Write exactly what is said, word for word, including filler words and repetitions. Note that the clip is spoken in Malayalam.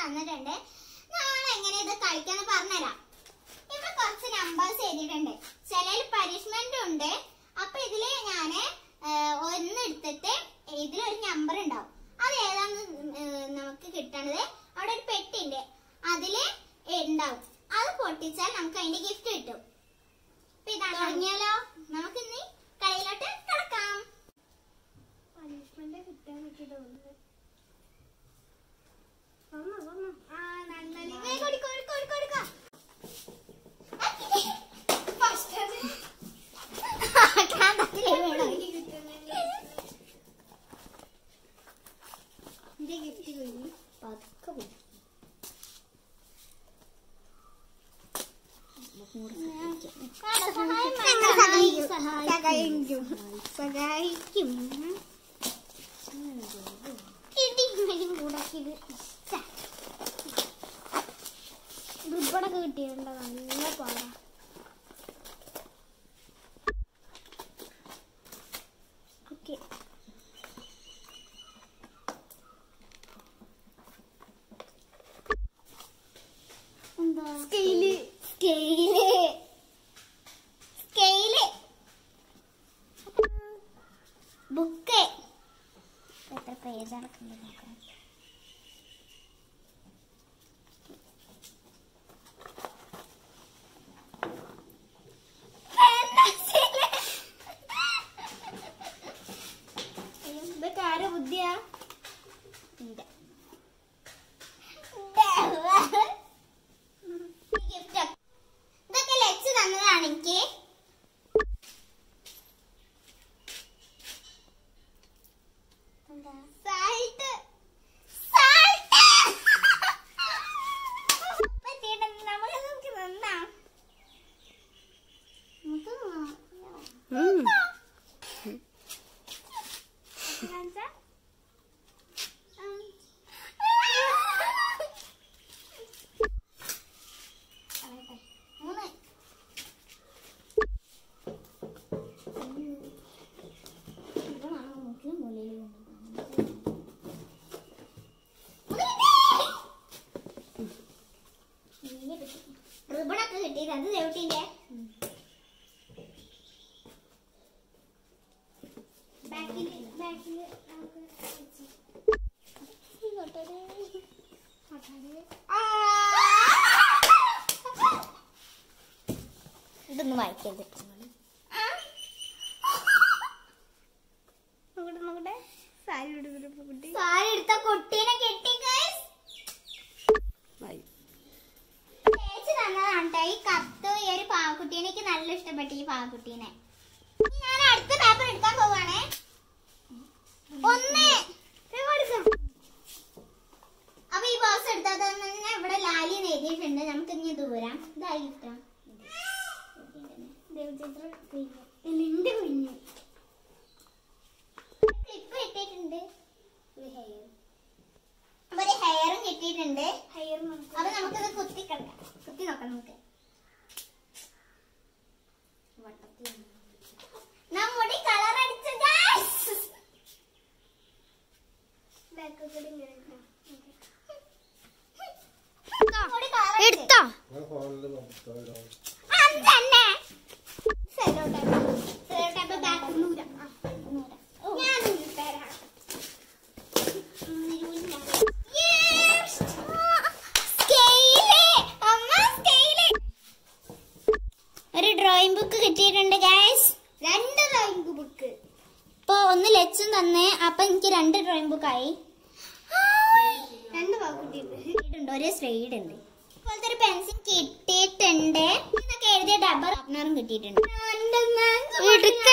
തന്നിട്ടുണ്ട്. ഞാൻ എങ്ങനെ ഇത് കളിക്കാന്ന് പറഞ്ഞുതരാം. ഇവിടെ കുറച്ച് നമ്പേഴ്സ് എഴുതിയിട്ടുണ്ട്. ചിലതിൽ പനിഷ്മെന്റ് ഉണ്ട്. അപ്പൊ ഇതില് ഞാന് ഒന്ന് എടുത്തിട്ട് ഇതിലൊരു നമ്പർ ഉണ്ടാവും. അത് ഏതാന്ന് നമുക്ക് കിട്ടണത് അവിടെ ഒരു പെട്ടി ഉണ്ട്, അതില് ഉണ്ടാവും. അത് പൊട്ടിച്ചാൽ നമുക്ക് അതിന്റെ ഗിഫ്റ്റ് കിട്ടും. അപ്പൊ ഇതാണ് തുടങ്ങിയാലോ. നമുക്ക് ഇനി കളിയിലോട്ട് കിടക്കാം. പനിഷ്മെന്റ് കിട്ടാൻ എനിക്ക് തോന്നുന്നത് സഹായിക്കും. റിബണൊക്കെ കിട്ടിയിട്ടുണ്ടോ? നല്ല പാടാ. ഓക്കെ, എന്താ സ്കെയില് സ്കെയില് സ്കെയില് ബുക്ക്. എത്ര പേജ് നടക്കുന്നത് നോക്കാം. ഇതൊക്കെ ആരോ ബുദ്ധിയാ? ഇതൊക്കെ ലച്ച് തന്നതാണ് എനിക്ക്. റിബണൊക്കെ കിട്ടിയത് അത് ദേവട്ടിന്റെ ഇതൊന്നും വായിക്കരുത്. സാരി എടുത്ത കുട്ടീനെ കിട്ടി. ചേച്ചി തന്നതാണ് ഈ കത്ത്. ഈ ഒരു പാവക്കുട്ടീനെ എനിക്ക് നല്ല ഇഷ്ടപ്പെട്ടു. ഈ പാവക്കുട്ടീനെ ഞാൻ അടുത്ത പേപ്പർ എടുക്കാൻ പോവാണേ. ഒന്ന് അപ്പൊ ഈ ബോക്സ് എടുത്താൽ തന്നെ ഇവിടെ ലാലി എഴുതിയിട്ടുണ്ട്. നമുക്ക് ഇനി ദൂരം ഇതായി കിട്ടാം. ദേവചിത്ര കുഞ്ഞു ക്ലിപ്പ് കിട്ടിയിട്ടുണ്ട്. അപ്പൊ ഒരു ഹെയറും കിട്ടിയിട്ടുണ്ട്. അപ്പൊ നമുക്കിത് കുത്തി കിടക്കാം. കുത്തി നോക്കാം. നമുക്ക് നമ്മുടെ കളർ അടിച്ച എടുത്തോ ഒരു ഡ്രോയിങ് ബുക്ക് കിട്ടിയിട്ടുണ്ട് ഗൈസ്. രണ്ട് ഡ്രോയിങ് ബുക്ക്. ഇപ്പൊ ഒന്ന് ലച്ചും തന്നെ. അപ്പൊ എനിക്ക് രണ്ട് ഡ്രോയിങ് ബുക്കായി. രണ്ട് കിട്ടിയിട്ടുണ്ട്. ഒരു സ്ലൈഡ് ഉണ്ട്. ഇപ്പോഴത്തെ ഒരു പെൻസിൽ കിട്ടിയിട്ടുണ്ട്. ഇതൊക്കെ എഴുതിയ ഡബർ ഷാർപ്നറും കിട്ടിയിട്ടുണ്ട്.